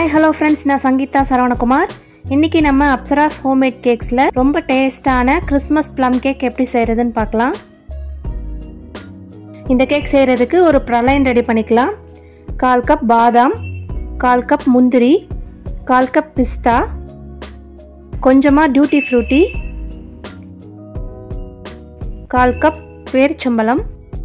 Hi hello friends, நான் சங்கீதா சரவணகுமார். இன்னைக்கு நம்ம அப்சராஸ் ஹோம்மேட் கேக்ஸ்ல ரொம்ப டேஸ்டான கிறிஸ்மஸ் ப்ளம் கேக் எப்படி செய்யறதுன்னு பார்க்கலாம். இந்த கேக் செய்யறதுக்கு ஒரு பிரலைன் ரெடி பண்ணிக்கலாம். 1/4 கப் பாதாம், 1/4 கப் முந்திரி, 1/4 கப் பிஸ்தா, கொஞ்சமா டியூட்டி ஃப்ரூட்டி, 1/4 கப் பேரிச்சம்பழம்,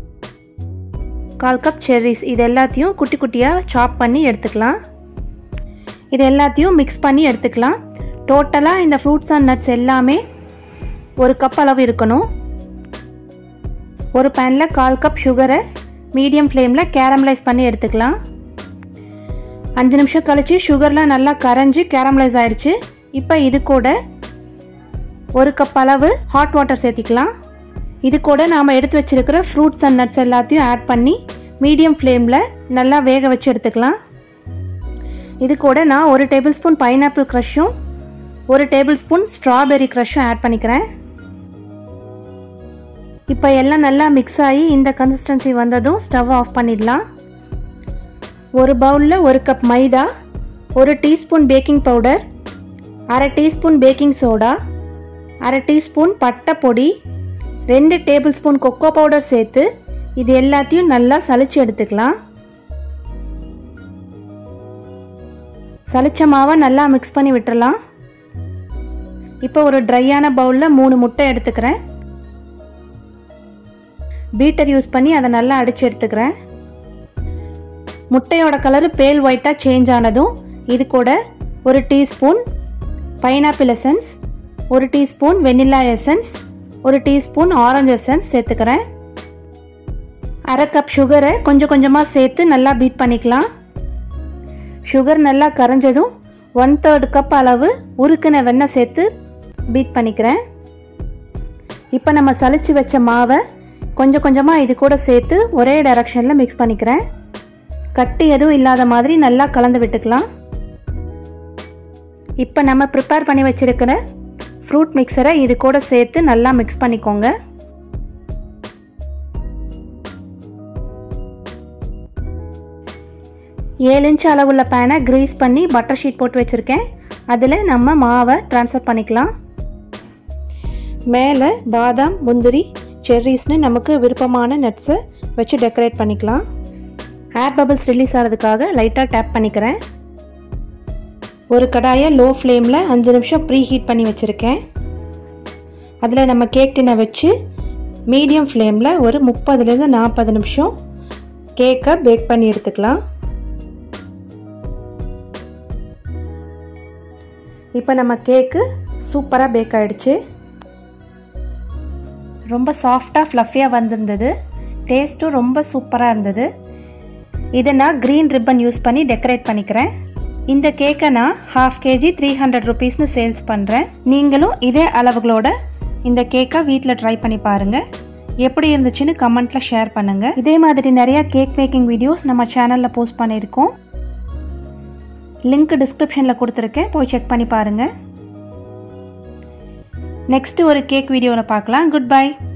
1/4 கப் செர்ரிஸ். இது எல்லாத்தையும் குட்டி குட்டியாக சாப் பண்ணி எடுத்துக்கலாம். இது எல்லாத்தையும் மிக்ஸ் பண்ணி எடுத்துக்கலாம். டோட்டலாக இந்த ஃப்ரூட்ஸ் அண்ட் நட்ஸ் எல்லாமே 1 கப் அளவு இருக்கணும். ஒரு பேனில் 1/4 கப் சுகரை மீடியம் ஃப்ளேமில் கேரமலைஸ் பண்ணி எடுத்துக்கலாம். 5 நிமிஷம் கழித்து சுகர்லாம் நல்லா கரைஞ்சி கேரமலைஸ் ஆகிடுச்சு. இப்போ இது கூட 1 கப் அளவு ஹாட் வாட்டர் சேர்த்திக்கலாம். இது கூட நாம் எடுத்து வச்சுருக்கிற ஃப்ரூட்ஸ் அண்ட் நட்ஸ் எல்லாத்தையும் ஆட் பண்ணி மீடியம் ஃப்ளேமில் நல்லா வேக வச்சு எடுத்துக்கலாம். இது கூட நான் 1 டேபிள் ஸ்பூன் பைனாப்பிள் க்ரஷும் 1 டேபிள் ஸ்பூன் ஸ்ட்ராபெரி க்ரஷும் ஆட் பண்ணிக்கிறேன். இப்போ எல்லாம் நல்லா மிக்ஸ் ஆகி இந்த கன்சிஸ்டன்சி வந்ததும் ஸ்டவ் ஆஃப் பண்ணிடலாம். ஒரு பவுலில் 1 cup maida, 1 teaspoon baking powder, 1/2 teaspoon baking soda, 1/2 teaspoon பட்டை பொடி, 2 டேபிள் ஸ்பூன் கொக்கோ பவுடர் சேர்த்து இது எல்லாத்தையும் நல்லா சலிச்சு எடுத்துக்கலாம். சலிச்ச மாவை நல்லா மிக்ஸ் பண்ணி விட்டுறலாம். இப்போ ஒரு ட்ரையான பவுலில் 3 முட்டை எடுத்துக்கிறேன். பீட்டர் யூஸ் பண்ணி அதை நல்லா அடித்து எடுத்துக்கிறேன். முட்டையோட கலரு பேல் ஒயிட்டாக சேஞ்ச் ஆனதும் இது கூட 1 teaspoon pineapple essence, 1 teaspoon vanilla essence, 1 teaspoon orange essence சேர்த்துக்கிறேன். 1/2 கப் சுகரை கொஞ்சம் கொஞ்சமாக சேர்த்து நல்லா பீட் பண்ணிக்கலாம். சுகர் நல்லா கரைஞ்சதும் 1/3 கப் அளவு உருக்கின வெண்ணெய் சேர்த்து பீட் பண்ணிக்கிறேன். இப்போ நம்ம சலிச்சு வச்ச மாவை கொஞ்சம் கொஞ்சமாக இது கூட சேர்த்து ஒரே டைரக்ஷனில் மிக்ஸ் பண்ணிக்கிறேன். கட்டி எதுவும் இல்லாத மாதிரி நல்லா கலந்து விட்டுக்கலாம். இப்போ நம்ம ப்ரிப்பேர் பண்ணி வச்சுருக்கிற ஃப்ரூட் மிக்சரை இது கூட சேர்த்து நல்லா மிக்ஸ் பண்ணிக்கோங்க. ஏழு இன்ச் அளவுள்ள பேனை கிரீஸ் பண்ணி பட்டர் ஷீட் போட்டு வச்சுருக்கேன். அதில் நம்ம மாவை ட்ரான்ஸ்ஃபர் பண்ணிக்கலாம். மேலே பாதாம், முந்திரி, செர்ரிஸ்னு நமக்கு விருப்பமான நட்ஸை வச்சு டெக்கரேட் பண்ணிக்கலாம். ஏர் பபிள்ஸ் ரிலீஸ் ஆகிறதுக்காக லைட்டாக டேப் பண்ணிக்கிறேன். ஒரு கடாயை லோ ஃப்ளேமில் 5 நிமிஷம் ப்ரீ ஹீட் பண்ணி வச்சுருக்கேன். அதில் நம்ம கேக் டின்னை வச்சு மீடியம் ஃப்ளேமில் ஒரு 30லேருந்து 40 நிமிஷம் கேக்கை பேக் பண்ணி எடுத்துக்கலாம். இப்போ நம்ம கேக்கு சூப்பராக பேக் ஆகிடுச்சு. ரொம்ப சாஃப்டாக ஃப்ளஃபியாக வந்திருந்தது. டேஸ்ட்டும் ரொம்ப சூப்பராக இருந்தது. இதை நான் க்ரீன் ரிப்பன் யூஸ் பண்ணி டெக்கரேட் பண்ணிக்கிறேன். இந்த கேக்கை நான் 1/2 kg 300 rupeesனு சேல்ஸ் பண்ணுறேன். நீங்களும் இதே அளவுகளோட இந்த கேக்கை வீட்டில் ட்ரை பண்ணி பாருங்கள். எப்படி இருந்துச்சுன்னு கமெண்ட்டில் ஷேர் பண்ணுங்கள். இதே மாதிரி நிறையா கேக் மேக்கிங் வீடியோஸ் நம்ம சேனலில் போஸ்ட் பண்ணியிருக்கோம். லிங்க் டிஸ்கிரிப்ஷனில் கொடுத்துருக்கேன், போய் செக் பண்ணி பாருங்கள். நெக்ஸ்ட்டு ஒரு கேக் வீடியோவில் பார்க்கலாம். Good bye.